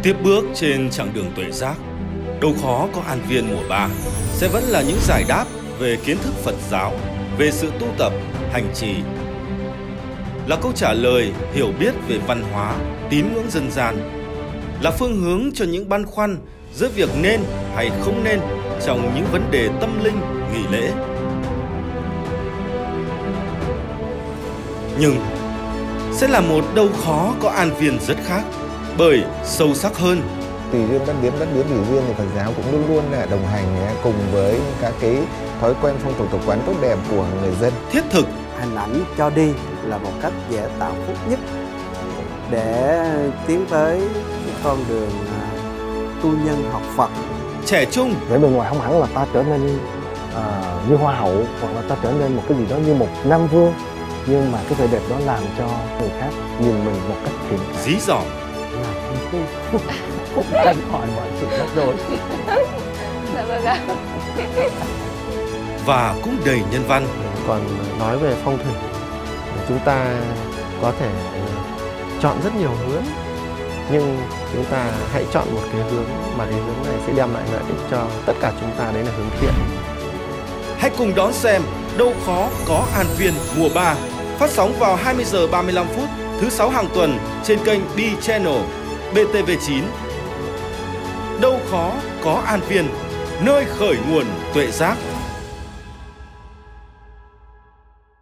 Tiếp bước trên chặng đường tuệ giác, đâu khó có an viên mùa 3 sẽ vẫn là những giải đáp về kiến thức Phật giáo, về sự tu tập, hành trì. Là câu trả lời hiểu biết về văn hóa, tín ngưỡng dân gian. Là phương hướng cho những băn khoăn giữa việc nên hay không nên trong những vấn đề tâm linh, nghi lễ. Nhưng sẽ là một đâu khó có an viên rất khác, bởi sâu sắc hơn. Tùy duyên bất biến tùy duyên thì Phật giáo cũng luôn luôn là đồng hành cùng với các cái thói quen phong tục tập quán tốt đẹp của người dân. Thiết thực, hình ảnh cho đi là một cách dễ tạo phúc nhất để tiến tới cái con đường tu nhân học Phật. Trẻ trung, vẻ bề ngoài không hẳn là ta trở nên như hoa hậu hoặc là ta trở nên một cái gì đó như một nam vương, nhưng mà cái vẻ đẹp đó làm cho người khác nhìn mình một cách thiện cảm. dí dỏm, cũng tránh khỏi mọi sự rắc rối. Dạ vâng ạ. Và cũng đầy nhân văn. Còn nói về phong thủy, chúng ta có thể chọn rất nhiều hướng, nhưng chúng ta hãy chọn một cái hướng mà cái hướng này sẽ đem lại lợi ích cho tất cả chúng ta, đấy là hướng thiện. Hãy cùng đón xem Đâu Khó Có An Viên mùa 3, phát sóng vào 20 giờ 35 phút thứ 6 hàng tuần trên kênh B Channel BTV9. Đâu Khó Có An Viên, nơi khởi nguồn tuệ giác.